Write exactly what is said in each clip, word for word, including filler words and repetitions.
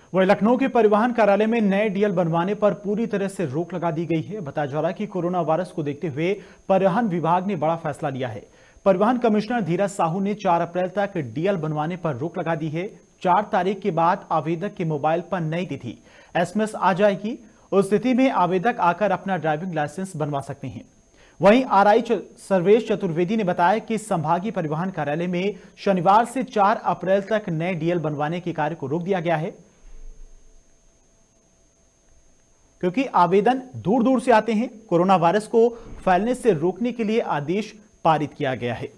वहीं लखनऊ के परिवहन कार्यालय में नए डीएल बनवाने पर पूरी तरह से रोक लगा दी गई है। बताया जा रहा है कि कोरोना वायरस को देखते हुए परिवहन विभाग ने बड़ा फैसला लिया है। परिवहन कमिश्नर धीरज साहू ने चार अप्रैल तक डीएल बनवाने पर रोक लगा दी है। चार तारीख के बाद आवेदक के मोबाइल पर नई तिथि एसएमएस आ जाएगी। उस स्थिति में आवेदक आकर अपना ड्राइविंग लाइसेंस बनवा सकते हैं। वहीं आरआई सर्वेश चतुर्वेदी ने बताया कि संभागीय परिवहन कार्यालय में शनिवार से चार अप्रैल तक नए डीएल बनवाने के कार्य को रोक दिया गया है, क्योंकि आवेदन दूर दूर से आते हैं। कोरोना वायरस को फैलने से रोकने के लिए आदेश पारित किया गया है।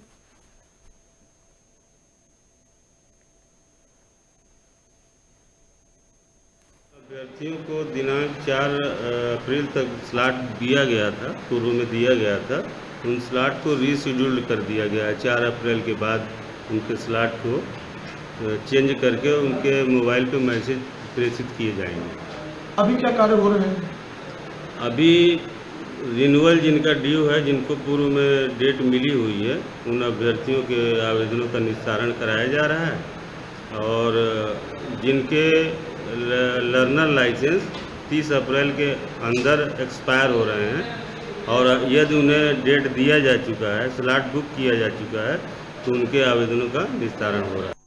अभ्यर्थियों को दिनांक चार अप्रैल तक स्लॉट दिया गया था, पूर्व में दिया गया था। उन स्लॉट को रीशेड्यूल कर दिया गया है। चार अप्रैल के बाद उनके स्लॉट को चेंज करके उनके मोबाइल पे मैसेज प्रेषित किए जाएंगे। अभी क्या कार्य हो रहे हैं? अभी रिन्यूअल जिनका ड्यू है, जिनको पूर्व में डेट मिली हुई है, उन अभ्यर्थियों के आवेदनों का निस्तारण कराया जा रहा है। और जिनके लर्नर लाइसेंस तीस अप्रैल के अंदर एक्सपायर हो रहे हैं और यदि उन्हें डेट दिया जा चुका है, स्लॉट बुक किया जा चुका है, तो उनके आवेदनों का निस्तारण हो रहा है।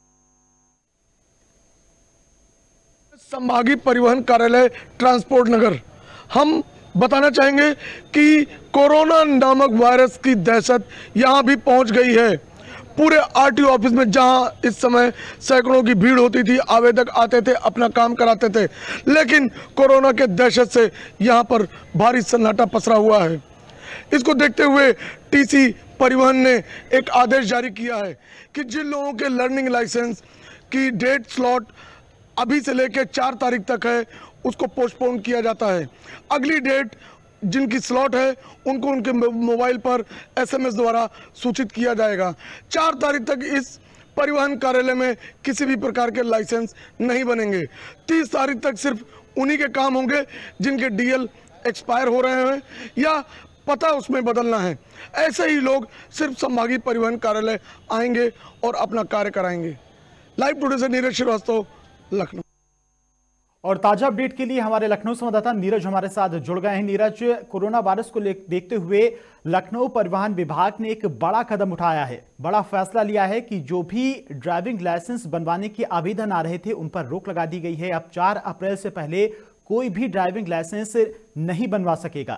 संभागीय परिवहन कार्यालय ट्रांसपोर्ट नगर, हम बताना चाहेंगे कि कोरोना नामक वायरस की दहशत यहां भी पहुंच गई है। पूरे आरटीओ ऑफिस में जहां इस समय सैकड़ों की भीड़ होती थी, आवेदक आते थे, अपना काम कराते थे, लेकिन कोरोना के दहशत से यहां पर भारी सन्नाटा पसरा हुआ है। इसको देखते हुए टीसी परिवहन ने एक आदेश जारी किया है कि जिन लोगों के लर्निंग लाइसेंस की डेट स्लॉट अभी से लेकर चार तारीख तक है, उसको पोस्टपोन किया जाता है। अगली डेट जिनकी स्लॉट है उनको उनके मोबाइल पर एसएमएस द्वारा सूचित किया जाएगा। चार तारीख तक इस परिवहन कार्यालय में किसी भी प्रकार के लाइसेंस नहीं बनेंगे। तीस तारीख तक सिर्फ उन्हीं के काम होंगे जिनके डीएल एक्सपायर हो रहे हैं या पता उसमें बदलना है। ऐसे ही लोग सिर्फ संभागीय परिवहन कार्यालय आएंगे और अपना कार्य कराएंगे। लाइव टुडे से नीरज श्रीवास्तव, लखनऊ। और ताजा अपडेट के लिए हमारे लखनऊ संवाददाता नीरज हमारे साथ जुड़ गए हैं। नीरज, कोरोना वायरस को देखते हुए लखनऊ परिवहन विभाग ने एक बड़ा कदम उठाया है, बड़ा फैसला लिया है कि जो भी ड्राइविंग लाइसेंस बनवाने के आवेदन आ रहे थे उन पर रोक लगा दी गई है। अब चार अप्रैल से पहले कोई भी ड्राइविंग लाइसेंस नहीं बनवा सकेगा।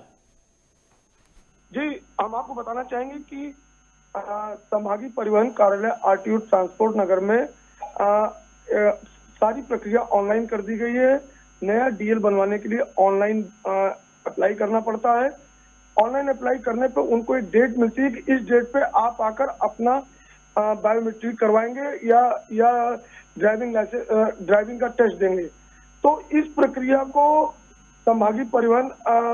जी, हम आपको बताना चाहेंगे कि संभागीय परिवहन कार्यालय आरटीओ ट्रांसपोर्ट नगर में आ, आ, सारी प्रक्रिया ऑनलाइन कर दी गई है। नया डीएल बनवाने के लिए ऑनलाइन अप्लाई करना पड़ता है। ऑनलाइन अप्लाई करने पे उनको एक डेट मिलती है कि इस डेट पे आप आकर अपना बायोमेट्रिक करवाएंगे या या ड्राइविंग लाइसेंस ड्राइविंग का टेस्ट देंगे। तो इस प्रक्रिया को संभागीय परिवहन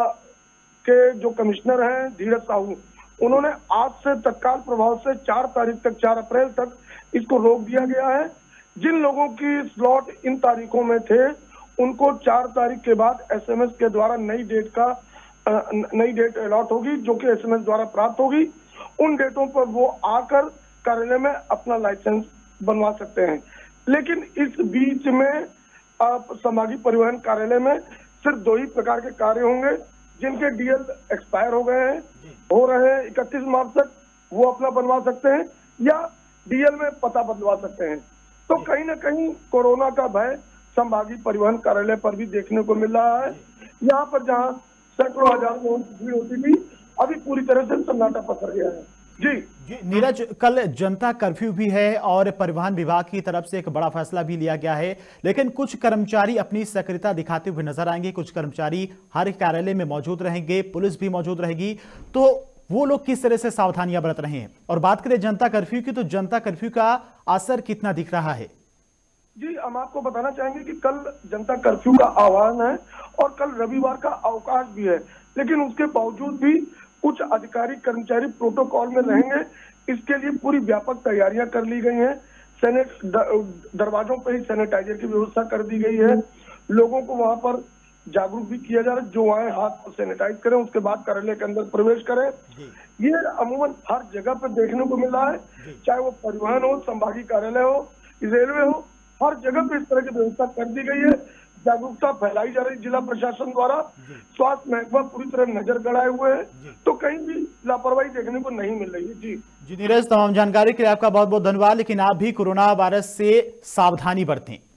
के जो कमिश्नर हैं धीरज साहू, उन्होंने आज से तत्काल प्रभाव से चार तारीख तक, चार अप्रैल तक इसको रोक दिया गया है। जिन लोगों की स्लॉट इन तारीखों में थे उनको चार तारीख के बाद एसएमएस के द्वारा नई डेट का नई डेट अलॉट होगी, जो कि एसएमएस द्वारा प्राप्त होगी। उन डेटों पर वो आकर कार्यालय में अपना लाइसेंस बनवा सकते हैं। लेकिन इस बीच में संभागीय परिवहन कार्यालय में सिर्फ दो ही प्रकार के कार्य होंगे। जिनके डीएल एक्सपायर हो गए हैं, हो रहे हैं इकतीस मार्च तक, वो अपना बनवा सकते हैं या डीएल में पता बदलवा सकते हैं। तो कहीं ना कहीं कोरोना का भय संभागीय परिवहन कार्यालय पर भी देखने को मिल रहा है। यहाँ पर जहाँ सैकड़ों हजार लोगों की भीड़ होती थी, अभी पूरी तरह से सन्नाटा पसर गया है। जी जी नीरज, कल जनता कर्फ्यू भी है और परिवहन विभाग की तरफ से एक बड़ा फैसला भी लिया गया है, लेकिन कुछ कर्मचारी अपनी सक्रियता दिखाते हुए नजर आएंगे। कुछ कर्मचारी हर कार्यालय में मौजूद रहेंगे, पुलिस भी मौजूद रहेगी। तो वो लोग किस तरह से सावधानियां बरत रहे हैं? और बात करें जनता कर्फ्यू की, तो जनता कर्फ्यू का असर कितना दिख रहा है? जी, हम आपको बताना चाहेंगे कि कल जनता कर्फ्यू का आह्वान है और कल रविवार का अवकाश भी है, लेकिन उसके बावजूद भी कुछ अधिकारी कर्मचारी प्रोटोकॉल में रहेंगे। इसके लिए पूरी व्यापक तैयारियां कर ली गई हैं। सैनिट दरवाजों पर ही सैनिटाइजर की व्यवस्था कर दी गई है। लोगों को वहां पर जागरूक भी किया जा रहा है, जो आए हाथ को सैनिटाइज करें, उसके बाद कार्यालय के अंदर प्रवेश करें। ये अमूमन हर जगह पर देखने को मिल रहा है, चाहे वो परिवहन हो, संभागीय कार्यालय हो, रेलवे हो, हर जगह पे इस तरह की व्यवस्था कर दी गई है। जागरूकता फैलाई जा रही जिला प्रशासन द्वारा, स्वास्थ्य महकमा पूरी तरह नजर गड़ाए हुए है, तो कहीं भी लापरवाही देखने को नहीं मिल रही है। जी जी नीरज, तमाम जानकारी के लिए आपका बहुत बहुत धन्यवाद। लेकिन आप भी कोरोना वायरस से सावधानी बरतें।